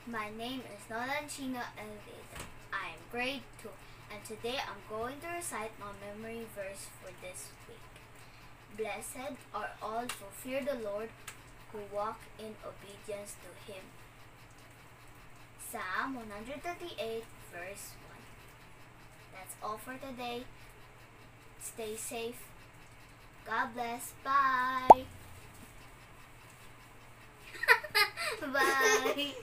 My name is Nolanchina Elveda. I am grade 2, and today I'm going to recite my memory verse for this week. Blessed are all who fear the Lord, who walk in obedience to Him. Psalm 138, verse 1. That's all for today. Stay safe. God bless. Bye. Bye.